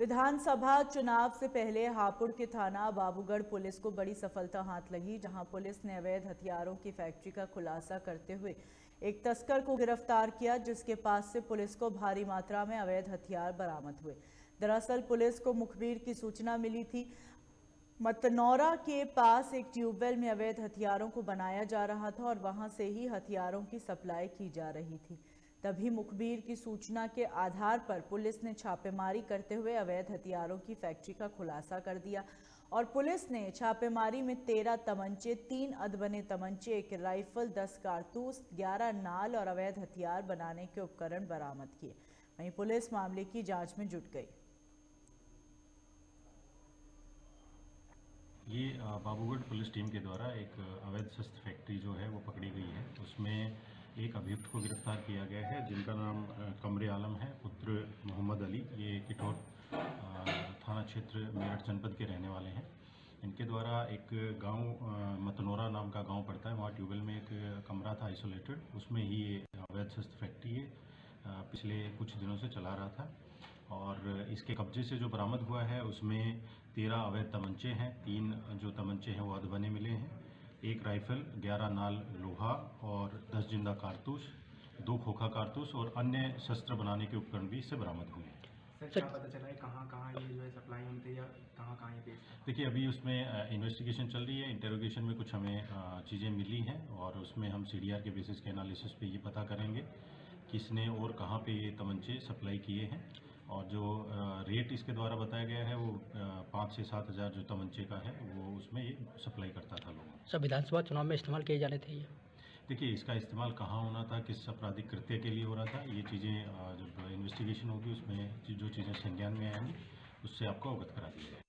विधानसभा चुनाव से पहले हापुड़ के थाना बाबूगढ़ पुलिस को बड़ी सफलता हाथ लगी, जहां पुलिस ने अवैध हथियारों की फैक्ट्री का खुलासा करते हुए एक तस्कर को गिरफ्तार किया, जिसके पास से पुलिस को भारी मात्रा में अवैध हथियार बरामद हुए। दरअसल पुलिस को मुखबिर की सूचना मिली थी, मतनौरा के पास एक ट्यूबवेल में अवैध हथियारों को बनाया जा रहा था और वहां से ही हथियारों की सप्लाई की जा रही थी। तभी मुखबिर की सूचना के आधार पर पुलिस ने छापेमारी करते हुए अवैध हथियारों की फैक्ट्री का खुलासा कर दिया और पुलिस ने छापेमारी में 13 तमंचे, 3 अधबने तमंचे, 1 राइफल, 10 कारतूस, 11 नाल और अवैध हथियार बनाने के उपकरण बरामद किए। वहीं पुलिस मामले की जांच में जुट गई। ये बाबूगढ़ पुलिस टीम के द्वारा एक अवैध शस्त्र फैक्ट्री जो है वो पकड़ी गई है। उसमें एक अभियुक्त को गिरफ्तार किया गया है, जिनका नाम कमरे आलम है, पुत्र मोहम्मद अली। ये किठौर थाना क्षेत्र मेरठ जनपद के रहने वाले हैं। इनके द्वारा एक गांव मतनौरा नाम का गांव पड़ता है, वहाँ ट्यूबवेल में एक कमरा था आइसोलेटेड, उसमें ही ये अवैध शस्त्र फैक्ट्री है पिछले कुछ दिनों से चला रहा था। और इसके कब्जे से जो बरामद हुआ है उसमें 13 अवैध तमंचे हैं, 3 जो तमंचे हैं वो अधबने मिले हैं, 1 राइफल, 11 नाल लोहा और 10 जिंदा कारतूस, 2 खोखा कारतूस और अन्य शस्त्र बनाने के उपकरण भी इससे बरामद हुए हैं। सर क्या पता चला है कहाँ ये जो है सप्लाई होती है या कहाँ ये बेचते हैं? देखिए, अभी उसमें इन्वेस्टिगेशन चल रही है। इंटेरोगेशन में कुछ हमें चीज़ें मिली हैं और उसमें हम CDR के बेसिस के एनालिसिस पे ये पता करेंगे किसने और कहाँ पे ये तमंचे सप्लाई किए हैं। और जो रेट इसके द्वारा बताया गया है वो 5 से 7 हज़ार जो तमंचे का है वो उसमें ये सप्लाई करता था लोगों को। सब विधानसभा चुनाव में इस्तेमाल किए जाने थे ये? देखिए, इसका इस्तेमाल कहाँ होना था, किस आपराधिक कृत्य के लिए हो रहा था, ये चीज़ें जब इन्वेस्टिगेशन होगी उसमें जो चीज़ें संज्ञान में आएंगी उससे आपको अवगत करा दिया जाएगा।